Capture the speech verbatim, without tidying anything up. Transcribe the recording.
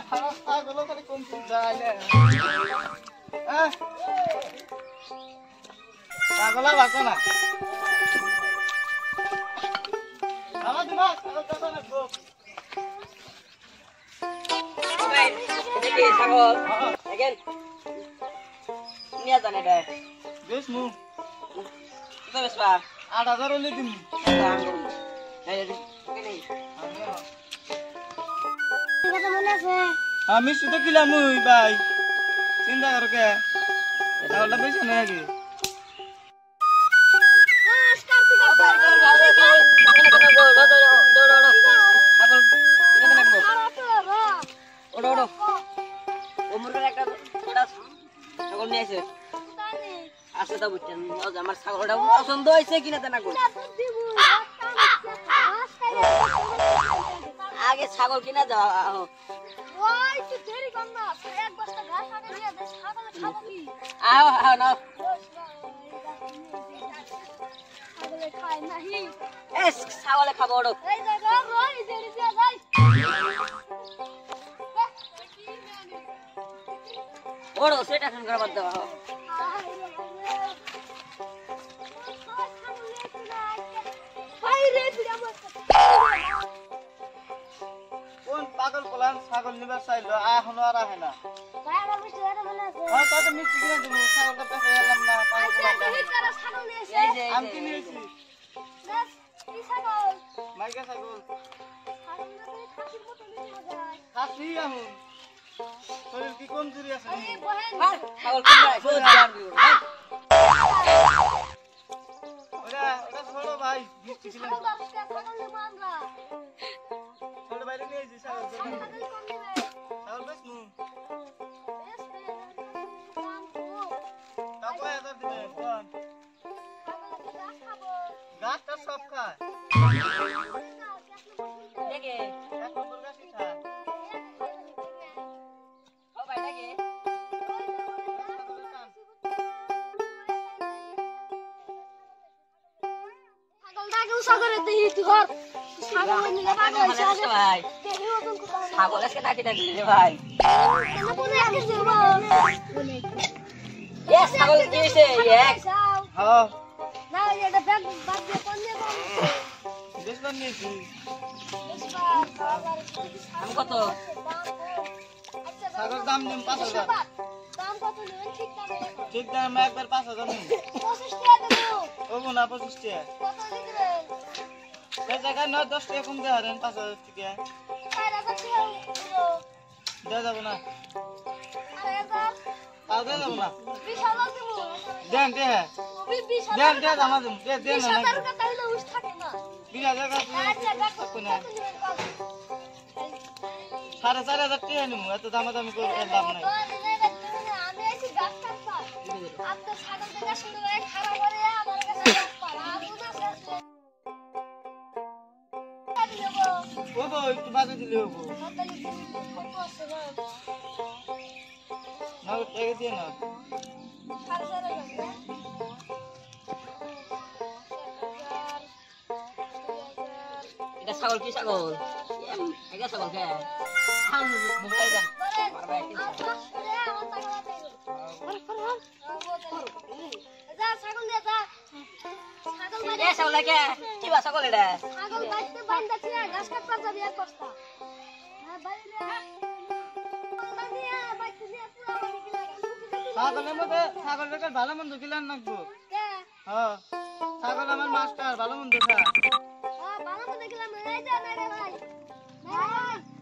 ছাগল খালি কম যায় না ছাগল বাঁচো না আমার দিমাগ ছাগল বাঁচো না খুব দেখি ছাগল দেখেন নিয়ে জানে রে বেশ মু কত বেশবা আট হাজার হলে দিন আমি শুধু কিলাম ভাই চিন্তা করো কে ছাগলটা বেশি নেই আগে আমার ছাগলটা পছন্দ হয়েছে কিনা তা না আগে ছাগল কিনা যাওয়া আহ আহ না ছাগলে খাবো ওড়ো ওড়ো সেটা এখন করবার দেওয়া কোন পাগল বলান ছাগল নিবার চাইলো এখনো আর আহে না হ্যাঁ তাতে মিষ্টি কিনে দেবো ছাগলটা পেঁচে গেলাম না আমি কি নিয়েছি মাইকা ছাগল খাসি এখন শরীর কি কমজোরি আছে ছাগল কিনা ওটা ওটা ছোট ভাই মিষ্টি ছিলেন ছোট ভাইরে নিয়েছি ছাগল ছাগল বেশ নু তা কয় হাজার দিবে গাছটা সব খায় দেখে এক নম্বর গাছই খায় ও ভাই দেখে সাগরে দেহি তুই হর ছাগল নিলে পাগল হইছে ভাই ছাগল আজকে নাকি নাকি রে ভাই এ ছাগল কি হইছে এক হ্যাঁ না এটা ব্যাগ বাদ দিয়ে কোন দিয়ে বেশবার নিয়েছি আমি কত ছাগল দাম নিম পাঁচ হাজার দাম কত নেবেন ঠিক দাম ঠিক দাম একবার পাঁচ হাজার নিম পঁচিশ টাকা দেবো ওগো না পঁচিশ টাকা কত দিবেন এই জায়গায় নয় দশ টাকা কম দিয়ে হারেন পাঁচ হাজার টাকা চার হাজার টাকা দেওয়া যাবো না আড়াই হাজার তাও দেওয়া যাবো না বিশ হাজার দেবো দেন দে বিশ দেন হাজার দেন আমার দেন দে দেন বিশ না হাজার টাকা হলে উস থাকে না বিশ হাজার টাকা না সাড়ে চার হাজার টাকা নিমু এত দামাদামি করে লাভ নাই আমি আইছি গাছ কাটবা আপনার ছাগল দেখা শুনে ভাই খারাপ করে আমার কাছে পারা আমি না ও বউ একটু বাজে দিলে হবো না টাকা দিয়ে না এটা ছাগল কি ছাগল এটা ছাগল কে হাম মোবাইল দা মারবাই যা ছাগল নিয়ে যা ছাগল এ ছাগল কে কি বা ছাগল এটা ছাগল বাইতে বাইন্দা ছিল ঘাস কাটতে যাবি এক বস্তা হ্যাঁ বাইরে বানিয়া বাইতে দিয়ে পুরো বাড়ি কি লাগা ছাগলের মধ্যে ছাগলের ভালো মন্দ কিলান নাকবো কে হ্যাঁ ছাগল আমার মাস্টার ভালো মন্দ খা হ্যাঁ ভালো মন্দ গেলাম এই যা না রে ভাই ভাই